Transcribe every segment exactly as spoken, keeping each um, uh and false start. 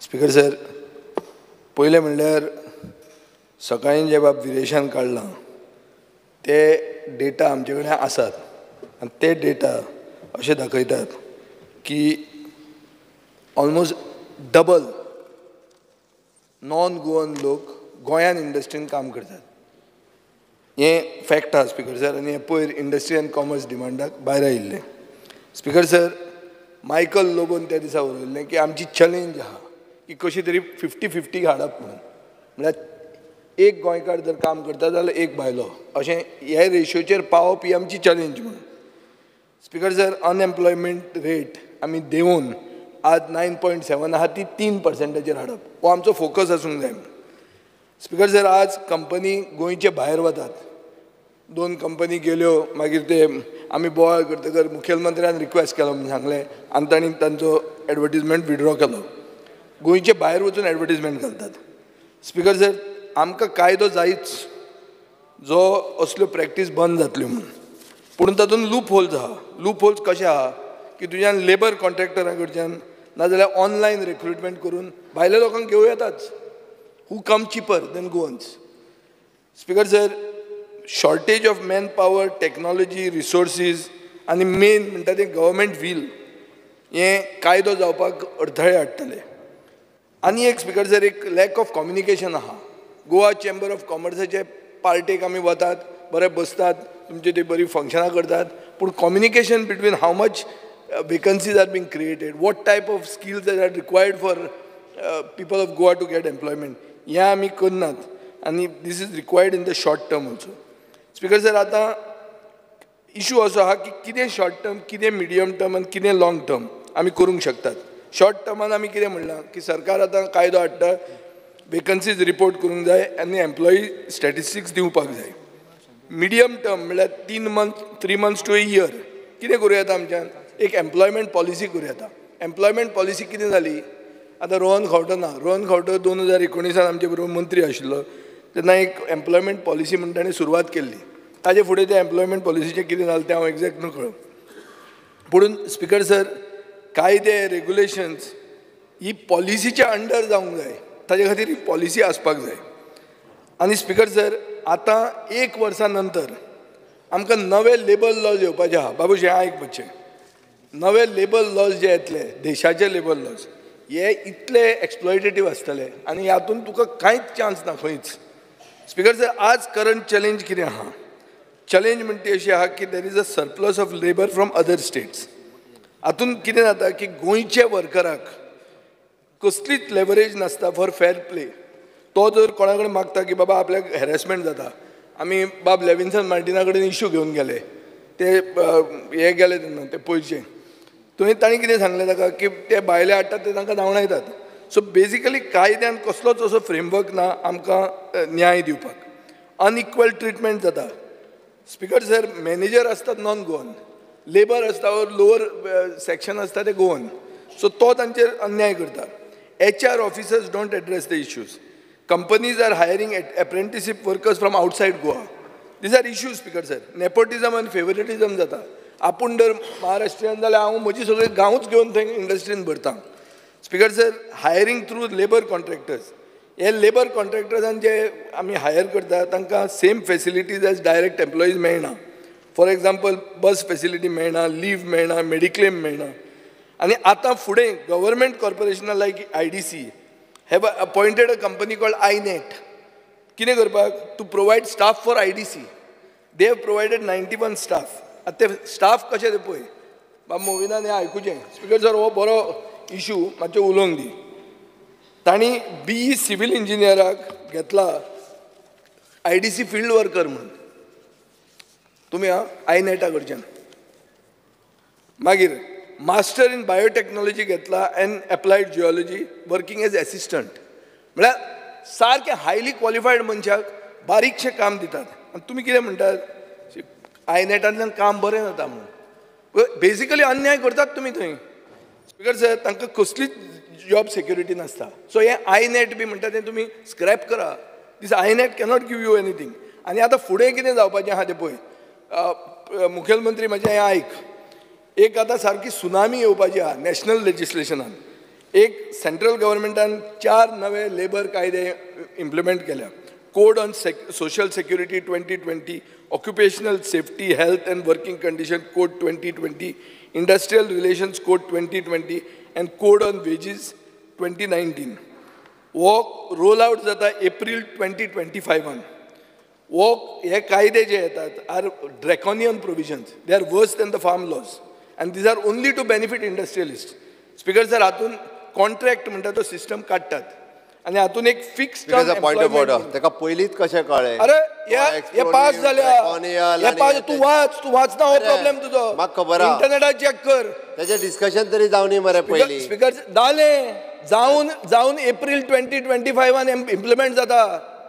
Speaker sir, पहिले म्हणल्यार सकाळी जे बाब विरेशान काढलां ते डेटा आमचे कडेन आसात आनी ते डेटा अशें दाखयतात की ऑलमोस्ट डबल नॉन गोवन लोक गोंयान इंडस्ट्रीन काम करतात. हे फॅक्ट आहा स्पीकर सर, आनी हे पयर इंडस्ट्री एंड कॉमर्स डिमांडाक भायर आयिल्लें. स्पीकर सर, मायकल लोबोन त्या दिसा उलयल्लें की आमची चॅलेंज आहा की कशी तरी फिफ्टी फिफ्टी हाडप म्हणून, म्हळ्यार एक गोंयकार जर काम करता जाल्यार एक भायलो, अशें ह्या रेशोचेर पावप ही आमची चॅलेंज म्हणून. स्पीकर सर, अनएम्प्लॉयमेंट रेट आमी देंवून आज नायन पॉयंट सेवन आहा ती तीन पर्सेंटाचेर हाडप, हो आमचो फोकस आसूंक जाय. स्पीकर सर, आज कंपनी गोंयचे भायर वतात. दोन कंपनी गेल्यो, मागीर ते आमी बोवाळ करतकर मुखेलमंत्र्यान रिक्वेस्ट केलो म्हणून सांगलें आनी तांणी तांचो एडवर्टिजमेंट विड्रॉ केलो. गोंयचे भायर वचून एडवर्टिजमेंट घालतात. स्पीकर सर, आमकां कायदो जायच जो असल्यो प्रॅक्टीस बंद जातल्यो म्हणून, पूण तातूंत लूप होल्स आहा. लूप होल्स कशे आहा की तुज्यान लेबर कॉन्ट्रॅक्टरा कडच्यान नाजाल्यार ऑनलायन रिक्रुटमेंट करून भायल्या लोकांक घेवं येताच, who come cheaper than Goans. Speaker sir, shortage of man power, technology, resources आनी मेन म्हणटा तें गव्हर्मेंट वील हें कायदो जावपाक अडथळे हाडटले. आनी एक स्पीकर सर, एक लॅक ऑफ कम्युनिकेशन आहा. गोवा चेंबर ऑफ कॉमर्साचे पार्टेक आमी वतात, बरे बसतात, तुमचे ते बरी फंक्शनां करतात, पूण communication between how much vacancies are being created, what type of skills are required for people of Goa to get employment, हें आमी करनात. आनी this is required in the short term also. Speaker sir, आतां इशू असो आहा की कितें short term, कितें मिडियम टर्म आनी कितें लाँग टर्म आमी करूंक शकतात. शॉर्ट टर्मान आमी कितें म्हणलां की सरकार आतां कायदो हाडटा, वेकन्सीज रिपोर्ट करूंक जाय आनी एम्प्लॉई स्टॅटिस्टिक्स दिवपाक जाय. मिडियम टर्म म्हणल्यार तीन month three months to a year कितें करूं येता आमच्यान, एक एम्प्लॉयमेंट पॉलिसी करूं येता. एम्प्लॉयमेंट पॉलिसी कितें जाली, आतां रोहन खंवटो ना, रोहन खंवटो दोन हजार एकोणिसान आमचे बरोबर मंत्री आशिल्लो तेन्ना एक एम्प्लॉयमेंट पॉलिसी म्हणटा ताणें सुरवात केल्ली. ताजे फुडें त्या एम्प्लॉयमेंट पॉलिसीचें कितें जालें तें हांव एक्झॅक्ट नकळो. पूण स्पीकर सर, कायदे रेग्युलेशन्स ही पॉलिसीच्या अंडर जावंक जाय, ताजे खातीर ही पॉलिसी आसपाक जाय. आनी स्पीकर सर, आतां एक वर्सा नंतर आमकां नवे लेबर लॉज येवपाचे आहा. बाबूश, हें आयकपाचें, नवे लेबर लॉज जे येतले, देशाचे लेबर लॉज, हे इतले एक्सप्लॉयटेटीव आसतले आनी हातूंत तुका कांयच चान्स ना खंयच. स्पीकर सर, आज करंट चॅलेंज कितें आहा? चॅलेंज म्हणटा ती अशी आहा की there is a surplus of labour from other states. हातूंत कितें जाता की गोंयच्या वर्कराक कसलीच लेवरेज नासता फॉर फेर प्ले. तो जर कोणा कडेन मागता की बाबा आपल्याक हॅरेसमेंट जाता, आमी बाब लेविन्सन मार्टिना कडेन इश्यू घेवन गेले, ते हे गेले तेन्ना ते पयशे, थंय तांणी कितें सांगलें ताका की ते भायले हाडटात ते तांकां धांवडायतात. सो बेजिकली कायद्यान कसलोच असो फ्रेमवर्क ना आमकां न्याय दिवपाक. अनइक्वल ट्रिटमेंट जाता. स्पीकर सर, मॅनेजर आसतात नॉन गोवन, लेबर आसता ओर लोअर सेक्शन आसता ते गोवन, सो तो तांचेर अन्याय करता. H R officers don't address the issues. Companies are hiring apprenticeship workers from outside Goa. These are issues speaker sir. Nepotism आनी फेवरेटिजम जाता. आपूण जर महाराष्ट्रीयन जाल्यार हांव म्हजी सगळी गांवच घेवन थंय इंडस्ट्रीन भरता. Speaker sir, hiring through labour contractors, हे लेबर कॉन्ट्रॅक्टर्सान जे आमी हायर करता तांकां same facilities as direct employees मेळना. फॉर एग्जाम्पल बस फेसिलिटी मेळना, लीव मेळना, मेडिक्लेम मेळना. आनी आतां फुडें गव्हर्मेंट कॉर्पोरेशनां like I D C have appointed a company called I net. कितें करपाक? To provide staff for I D C. They have provided ninety one staff. आतां ते स्टाफ कशे ते पळय, बाब मोविनान हें आयकुचें. स्पीकर सर, हो बरो इशू मातशें उलोवंक दी. तांणी बी ई सिवील इंजिनियराक घेतला I D C field worker म्हणून, तुमी आं आय नेटा कडच्यान. मागीर मास्टर इन बायोटेक्नॉलॉजी घेतला and applied geology working as assistant. म्हळ्यार सारकें हायली क्वॉलिफायड मनशाक बारीकशें काम दितात. आनी तुमी कितें म्हणटात, आय नेटांतल्यान काम बरें जाता म्हणून. बेजिकली अन्याय करतात तुमी थंय. स्पीकर सर, तांकां कसलीच जॉब सेक्युरिटी नासता. सो हें आय नेट बी म्हणटा तें तुमी स्क्रॅप करा. This I net cannot give you anything. आनी आतां फुडें कितें जावपाचें आहा तें पळय, मुखेलमंत्री म्हजें हें आयक, एक आतां सारकी सुनामी येवपाची आहा नॅशनल लेजिस्लेशनान. एक सेंट्रल गव्हर्मेंटान चार नवे लेबर कायदे इम्प्लिमेंट केल्या. Code on social security twenty twenty, occupational safety health and working condition code twenty twenty, industrial relations code twenty twenty and code on wages twenty nineteen. वो roll out जाता April twenty twenty फायवान. वो हे कायदे जे येतात are draconian provisions. They are worse than the farm laws and these are only to benefit industrialist. Speaker sir, हातून contract म्हणटा तो सिस्टम काडटात आणि हातून एक फिक्स पॉइंट ऑफ ऑर्डर ताका पयलींच कशें कळ्ळें? अरे हे पास जाल्या, हे पास तू वाच तू वाचना हो प्रॉब्लेम तुजो. म्हाका खबर आहा, इंटरनेटार चॅक कर. तेजें डिस्कशन तरी जावनी मरे पयलीं. स्पीकर जालें जावन जावन एप्रील ट्वेंटी ट्वेंटी फायवान इम्प्लिमेंट जाता.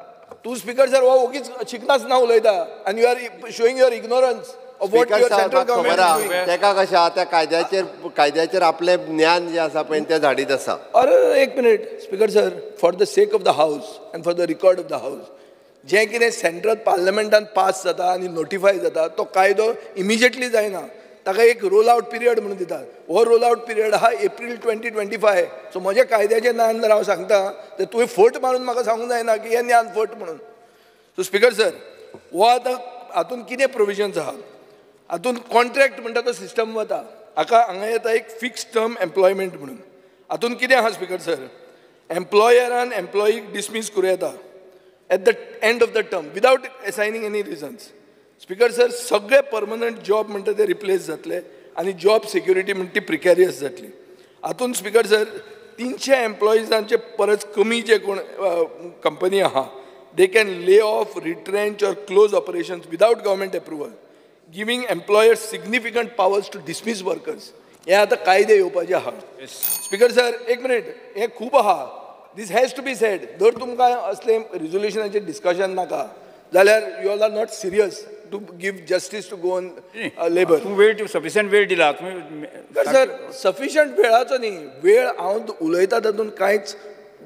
तू स्पीकर सर हो ओगीच शिकनाच ना उलयता आनी you are showing your ignorance of what your central government. तेका कशें आहा त्या कायद्याचेर कायद्याचेर आपलें ज्ञान जें आसा पळय तें झाडीत आसा. अरे एक minute speaker sir, for the sake of the house and for the record of the house, जें कितें सेंट्रल पार्लमेंटान पास जाता आनी नोटिफाय जाता तो कायदो इमिजिएटली जायना. ताका एक रोल आउट पिरियड म्हणून दितात. हो रोल आउट पिरियड आहा April twenty twenty five. So म्हज्या कायद्याचें ज्ञान जर हांव सांगता तर तुवें फट मारून म्हाका सांगूंक जायना की हें ज्ञान फट म्हणून. सो स्पीकर सर, हो आतां हातून कितें प्रोविजन्स आहा? हातून कॉन्ट्रॅक्ट म्हणटा तो सिस्टम वता. हाका हांगा येता एक फिक्स टर्म एम्प्लॉयमेंट म्हणून. हातून कितें आहा स्पीकर सर? एम्प्लॉयरान एम्प्लॉईक डिसमीस करूं येता at the end of the term without assigning any reasons. Speaker sir, सगळे परमनंट जॉब म्हणटा ते रिप्लेस जातले आनी जॉब सिक्युरिटी म्हणटा ती प्रिकॅरियस जातली. हातून स्पीकर सर तिनशे एम्प्लॉईजांचे परस कमी जे कोण कंपनी आहा they can lay off, retrench or close operations without government approval, giving employers significant powers to dismiss workers. हे आतां कायदे येवपाचे आहा. स्पीकर सर एक मिनिट, हे खूब आहा. This has to be said. जर तुमकां असले रिजोल्युशनाचेर डिस्कशन नाका जाल्यार you all are not serious to give justice to go on labour. तूं वेळ सफिशियंट वेळ दिला तुम्ही. सर सफिशियंट वेळाचो न्ही, वेळ हांव उलयता तातूंत कांयच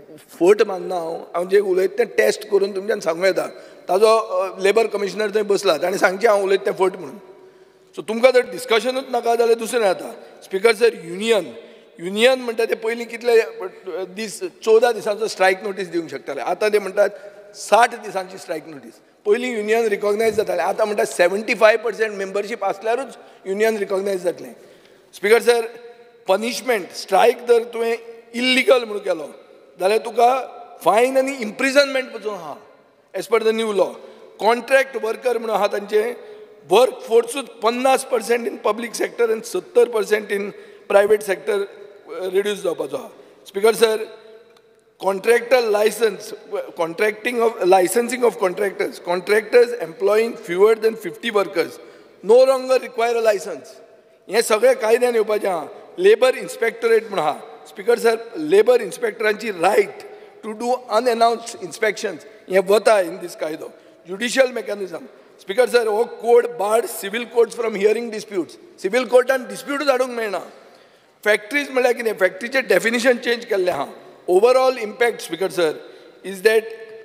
फट मानना. हांव हांव जें उलयता तें टेस्ट करून तुमच्यान सांगूं येता. ताजो लेबर कमिशनर थंय बसला, ताणें सांगचें हांव उलयता तें फट म्हणून. सो तुमकां जर डिस्कशनूच नाका जाल्यार दुसरें जाता. स्पीकर सर, युनियन युनियन म्हणटा ते पयलीं कितले दीस चवदा दिसांचो स्ट्रायक नोटीस दिवंक शकताले. आतां ते म्हणटात साठ दिसांची स्ट्रायक नोटीस. पयलीं युनियन रिकॉग्नायज जातालें, आतां म्हणटा सेव्हन्टी फाय पर्सेंट मेंबरशीप आसल्यारूच युनियन रिकॉग्नायज जातलें. स्पीकर सर, पनिशमेंट स्ट्रायक जर तुवें इल्लिगल म्हणून केलो जाल्यार तुका फायन आनी इम्प्रिजनमेंट पसून आहा as per the new law. Contract worker म्हणून आहा तांचे वर्क फोर्सूच पन्नास पर्सेंट इन पब्लीक सेक्टर आनी सत्तर percent in private sector reduce जावपाचो आहा. Speaker sir, contractor license, contracting of licensing of contractors, contractors employing fewer than fifty workers no longer require a license. हे सगळे कायद्यान येवपाचें आहा. लेबर इन्स्पेक्टरेट म्हणून आहा. स्पीकर सर, लेबर इन्स्पेक्टरांची right to do unannounced inspections हे वता इन दीस कायदो. Judicial mechanism. स्पीकर सर, हो code barred civil courts from hearing disputes. Civil कोर्टान डिस्प्यूटूच हाडूंक मेळना. फॅक्टरीज म्हळ्यार कितें? फॅक्टरीचें डेफिनेशन चेंज केल्लें आहा. Overall impact speaker sir is that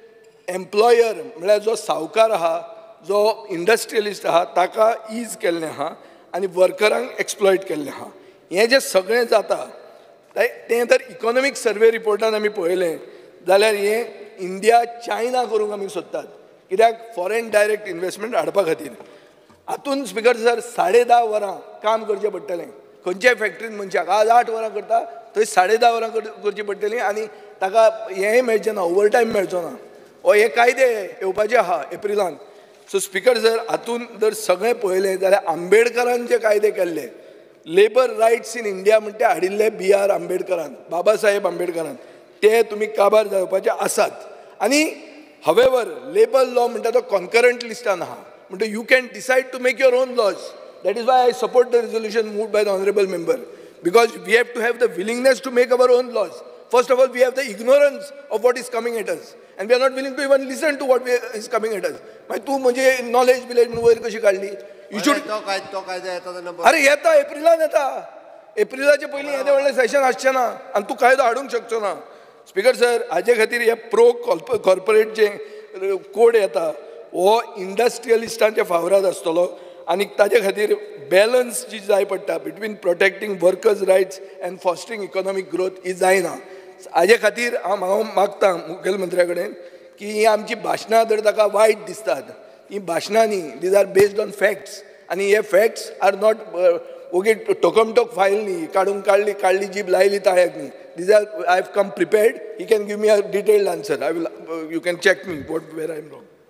employer म्हळ्यार जो सावकार आहा, जो इंडस्ट्रियलिस्ट आहा, ताका ईज केल्लें आहा आनी वर्करांक एक्सप्लॉयट केल्लें आहा. हें जें सगळें जाता तें जर इकॉनॉमीक सर्वे रिपोर्टान आमी पळयलें जाल्यार हें इंडिया चायना करूंक आमी सोदतात. कित्याक फॉरेन डायरेक्ट इन्वेस्टमेंट हाडपा खातीर. हातून स्पीकर सर साडे धा वरां काम करचें पडटलें. खंयच्याय फॅक्टरीन मनशाक आज आठ वरां करता थंय साडे धा वरां करची पडटलीं आनी ताका हेंय मेळचें ना, ओवर टायम मेळचो ना. हो हे कायदे येवपाचे आहा एप्रिलान. सो स्पीकर सर, हातून जर सगळें पळयलें जाल्यार आंबेडकरान जे कायदे केल्ले, लेबर रायट्स इन इंडिया म्हणटा ते हाडिल्ले बी आर आंबेडकरान, बाबा साहेब आंबेडकरान, ते तुमी काबार जावपाचे आसात. आनी हवेवर लेबर लॉ म्हणटा तो कॉन्करंट लिस्टान आहा. म्हणटा you can decide to make your own laws. That is why I support the resolution moved by the honourable member. Because we have to have the willingness to make our own laws. First of all, we have the ignorance of what is coming at us. And we are not willing to even listen to what we, is coming at us. मागीर तूं म्हणजे knowledge बिलेज म्हणून वयर कशी काडली? You should. अरे येता एप्रिलान येता. एप्रिलाचे पयलीं येदे व्हडलें सेशन आसचें ना आनी तूं कायदो हाडूंक शकचो ना. स्पीकर सर, हाजे खातीर हे प्रो कॉर्पोरेट जे कोड येता हो इंडस्ट्रियलिस्टांच्या फावरात आसतलो आनी ताजे खातीर बॅलन्स जी जाय पडटा between protecting workers rights and fostering economic growth ही जायना. हाजे खातीर हांव हांव मागतां मुखेलमंत्र्या कडेन की ही आमची भाशणां जर ताका वायट दिसतात, ही भाशणां न्ही, these are based on facts, आनी हे फॅक्ट्स आर नॉट ओगी टोकमटोक फायल न्ही, काडून काडली काडली जीब लायली ताळ्याक न्ही. These are I have come prepared. He can give me a detailed answer. I will you can check me what where I am wrong.